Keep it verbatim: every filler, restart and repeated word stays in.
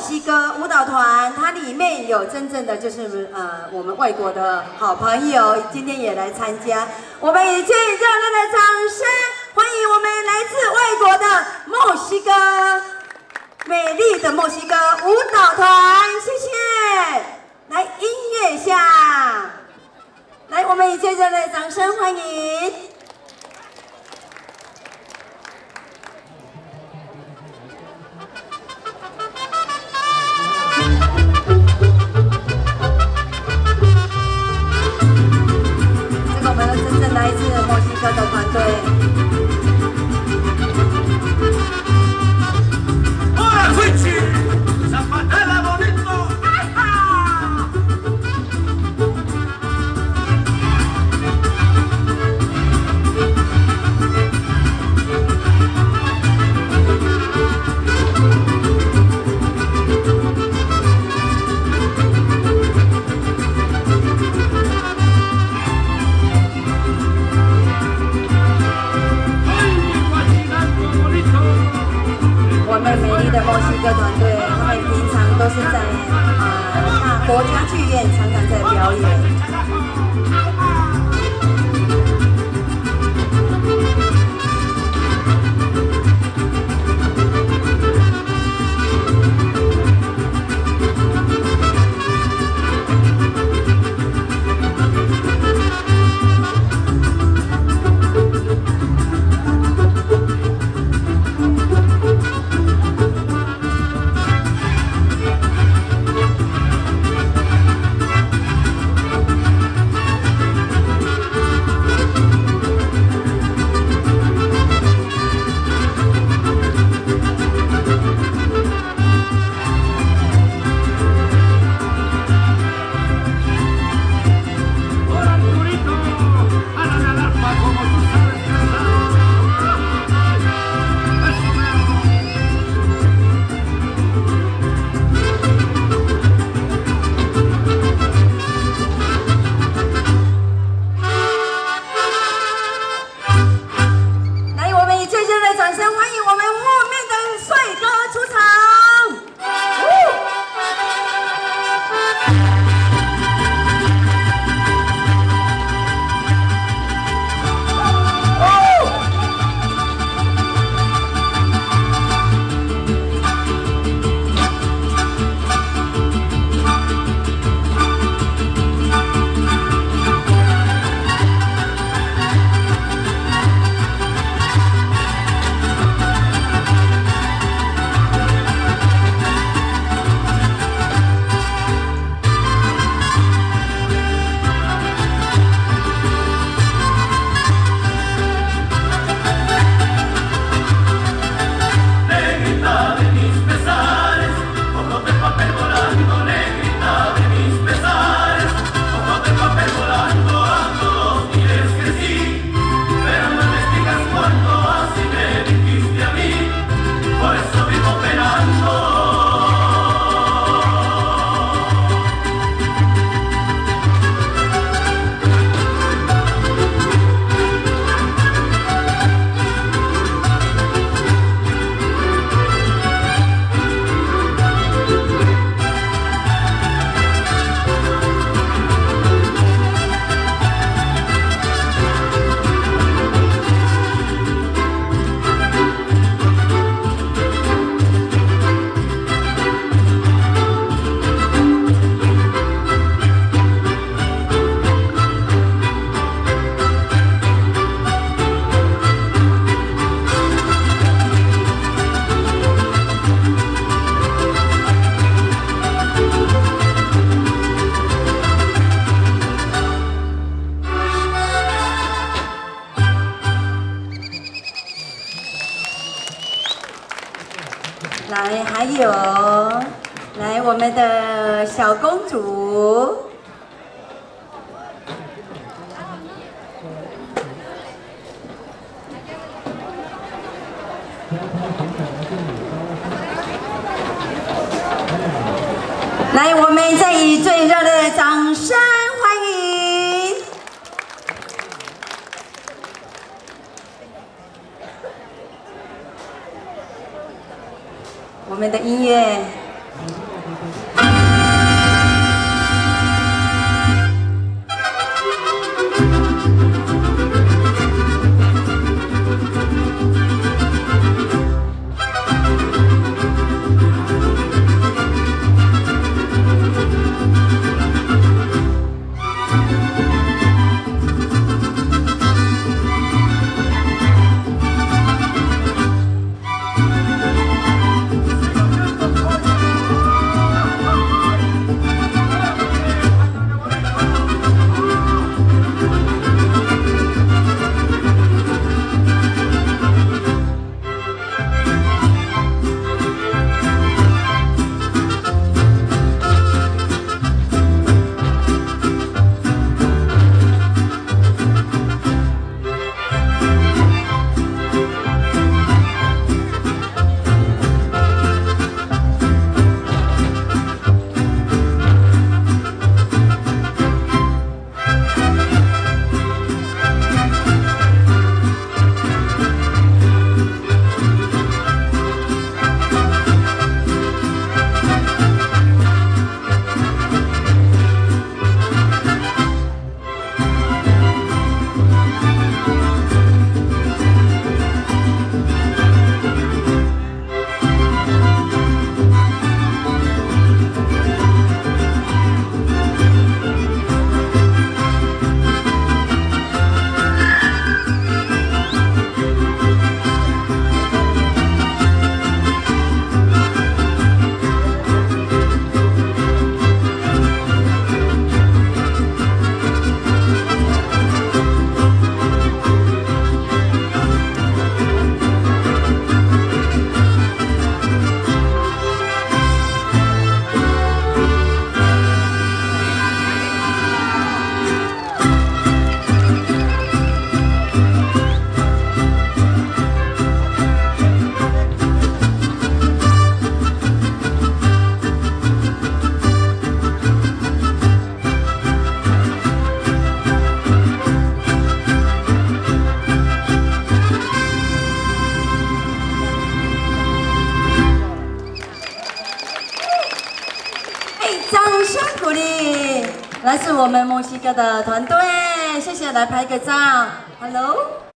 西哥舞蹈团，它里面有真正的就是呃我们外国的好朋友，今天也来参加。我们以最热烈的掌声欢迎我们来自外国的墨西哥美丽的墨西哥舞蹈团，谢谢。来音乐下，来我们以最热烈的掌声欢迎。 来自墨西哥的团队。我们美丽的墨西哥团队，他们平常都是在呃大国家剧院常常在表演。 来，还有，来我们的小公主。 来，我们再以最热烈的掌声欢迎我们的音乐励，来自我们墨西哥的团队，谢谢，来拍个照 ，Hello。